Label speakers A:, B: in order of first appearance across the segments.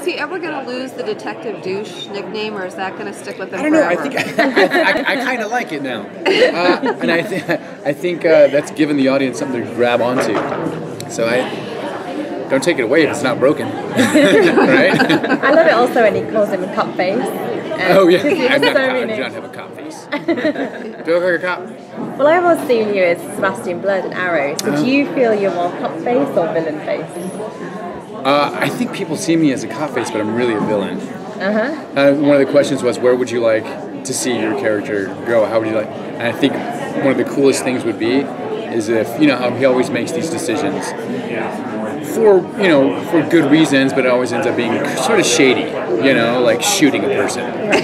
A: he ever going to lose the Detective Douche nickname, or is that going to stick with him
B: I don't know.
A: forever?
B: I kind of like it now, and I think that's given the audience something to grab onto. So I don't take it away if it's not broken, right?
C: I love it also when he calls him a cop face.
B: Oh yeah, I do
C: so
B: not have a cop face. Do I look like a cop?
C: Well, I've always seen you as Sebastian Blood and Arrow. So do you feel you're more cop face or villain face?
B: I think people see me as a cop face, but I'm really a villain. One of the questions was, where would you like to see your character go? How would you like? And I think one of the coolest things would be is if, you know, how he always makes these decisions for good reasons, but it always ends up being sort of shady, you know, like shooting a person.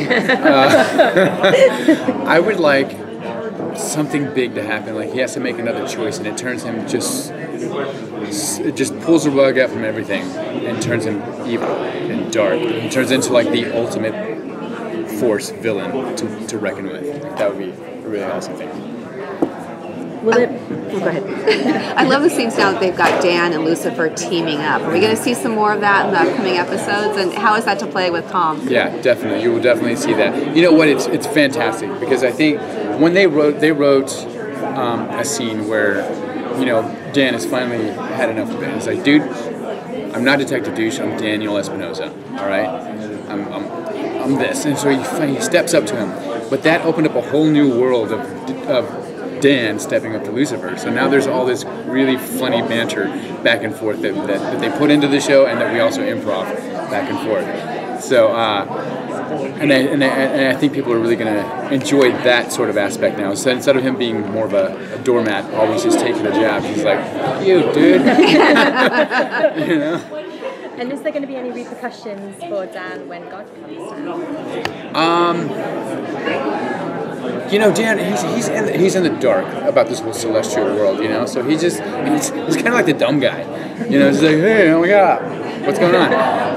B: I would like something big to happen, like he has to make another choice and it turns him it just pulls the rug out from everything and turns him evil and dark. He turns into like the ultimate force villain to reckon with. That would be a really awesome thing.
C: Will it? Oh, go ahead.
A: I love the scenes now that they've got Dan and Lucifer teaming up. Are we going to see some more of that in the upcoming episodes? And how is that to play with Tom?
B: Yeah, definitely. You will definitely see that. You know what? It's fantastic because I think when they wrote a scene where, you know, Dan has finally had enough of it. It's like, dude, I'm not Detective Douche. I'm Daniel Espinosa. All right, I'm this, and so he steps up to him. But that opened up a whole new world of Dan stepping up to Lucifer. So now there's all this really funny banter back and forth that they put into the show, and that we also improv back and forth. So and I think people are really going to enjoy that sort of aspect now. So instead of him being more of a doormat, always just taking a jab, he's like, "You dude," you know.
C: And is there going to be any repercussions for Dan when God comes down?
B: You know, Dan, he's in the dark about this whole celestial world, you know. So he's kind of like the dumb guy, you know. He's like, "Hey, oh my God, what's going on?"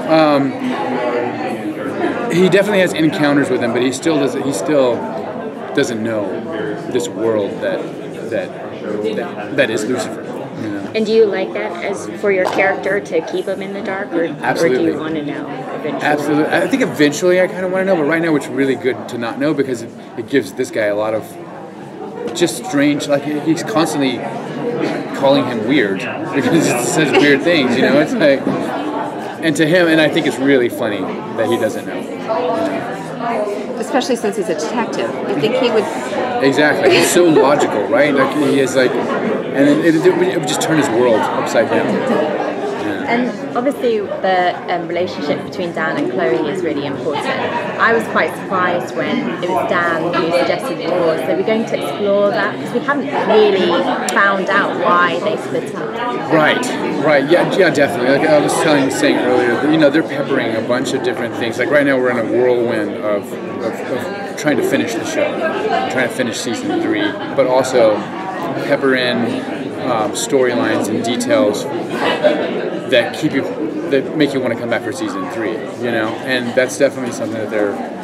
B: He definitely has encounters with him, but he still doesn't know this world that is Lucifer. You know?
D: And do you like that as for your character to keep him in the dark, or
B: Absolutely.
D: Or do you want to know eventually?
B: Absolutely. I think eventually I kind of want to know, but right now it's really good to not know because it gives this guy a lot of just strange, like he's constantly calling him weird because he says weird things, you know? It's like, and to him, and I think it's really funny that he doesn't know.
A: Especially since he's a detective. You think he would...
B: Exactly. He's so logical, right? Like he is like... And it would just turn his world upside down. Yeah.
C: And obviously the relationship between Dan and Chloe is really important. I was quite surprised when it was Dan who suggested divorce. So we're going to explore that because we haven't really found out why they split up.
B: Right. Yeah, definitely. Like I was saying earlier, you know, they're peppering a bunch of different things. Like right now we're in a whirlwind of trying to finish the show, trying to finish season 3, but also pepper in storylines and details that make you want to come back for season 3, you know, and that's definitely something that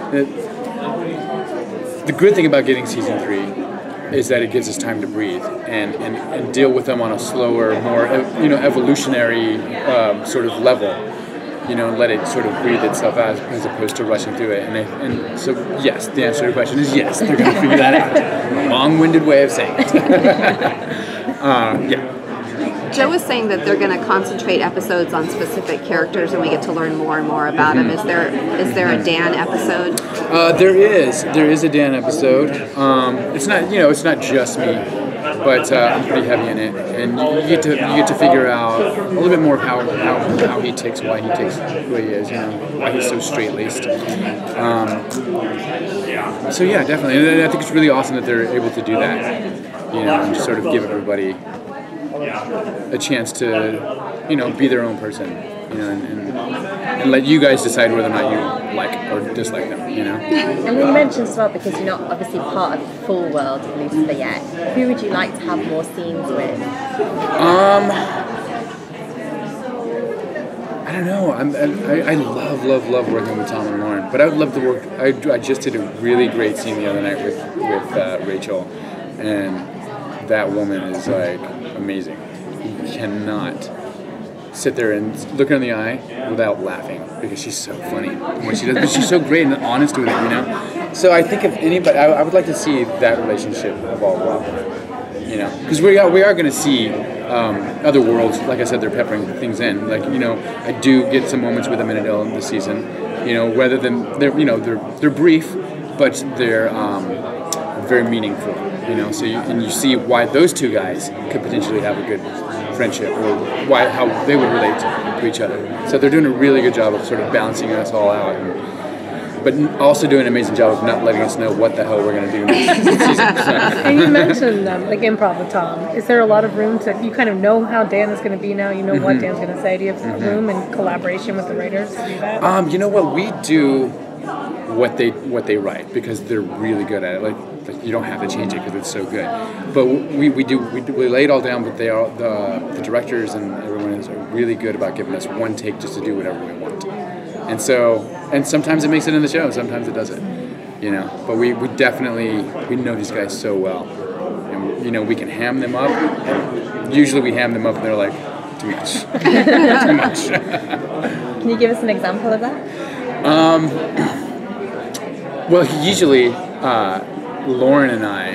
B: the good thing about getting season 3 is that it gives us time to breathe and deal with them on a slower, more evolutionary sort of level, you know, and let it sort of breathe itself out as opposed to rushing through it. And so yes, the answer to your question is yes, they're going to figure that out. Long-winded way of saying it. Yeah.
A: Joe was saying that they're going to concentrate episodes on specific characters, and we get to learn more and more about them. Is there a Dan episode?
B: There is a Dan episode. It's not just me, but I'm pretty heavy in it, and you get to figure out a little bit more of how he ticks, why he ticks the way he is, you know, why he's so straight-laced. So yeah, definitely, and I think it's really awesome that they're able to do that, you know, and just sort of give everybody a chance to, you know, be their own person, you know, and let you guys decide whether or not you like or dislike them, you know.
C: And you mentioned as well, because you're not obviously part of the full world of Lucifer yet, who would you like to have more scenes with?
B: I don't know. I love working with Tom and Lauren, but I would love to work. I just did a really great scene the other night with Rachel, and that woman is like amazing. You cannot sit there and look her in the eye without laughing because she's so funny when she does. But she's so great and honest with it, you know. So I think if anybody, I would like to see that relationship evolve well, you know, because we are going to see other worlds. Like I said, they're peppering things in. Like, you know, I do get some moments with Amenadel this season. You know, whether they're brief, but they're very meaningful. You know, so you see why those two guys could potentially have a good friendship, or how they would relate to each other. So they're doing a really good job of sort of balancing us all out, but also doing an amazing job of not letting us know what the hell we're going to do next season. So.
E: And you mentioned like improv with Tom. Is there a lot of room to, you kind of know how Dan is going to be now, you know what Dan's going to say? Do you have room and collaboration with the writers to do that?
B: You know what, we do what they write because they're really good at it. Like you don't have to change it because it's so good. But we lay it all down. But they are the directors and everyone is really good about giving us one take just to do whatever we want. And sometimes it makes it in the show, sometimes it doesn't. You know, but we definitely know these guys so well, and you know we can ham them up. And usually we ham them up and they're like, too much, too much.
C: Can you give us an example of that?
B: Well, usually Lauren and I,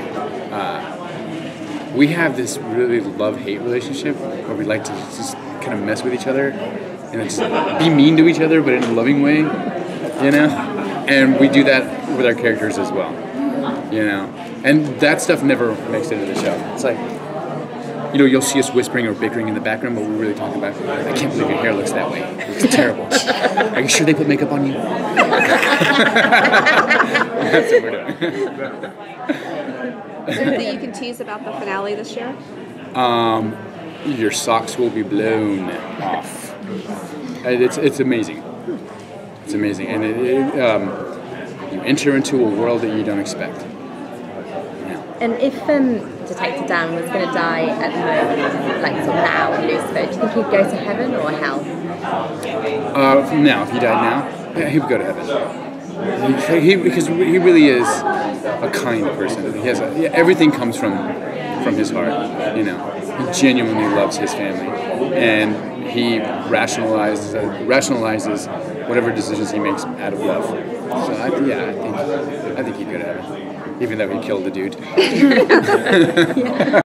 B: we have this really love-hate relationship where we like to just kind of mess with each other and just be mean to each other, but in a loving way, you know? And we do that with our characters as well, you know? And that stuff never makes it into the show. It's like, you know, you'll see us whispering or bickering in the background, but we're really talking about, I can't believe your hair looks that way. It's terrible. Are you sure they put makeup on you? That's what we're doing.
A: Anything you can tease about the finale this year?
B: Your socks will be blown off. It's amazing. It's amazing, and you enter into a world that you don't expect. Yeah.
C: And if Detective Dan was going to die at the moment, like sort of now in Lucifer, do you think he'd go to heaven or hell?
B: Now, if he died now, yeah, he would go to heaven. Because he really is a kind person. He has everything comes from his heart. You know, he genuinely loves his family, and he rationalizes whatever decisions he makes out of love. So I think he'd go to heaven, even though he killed the dude.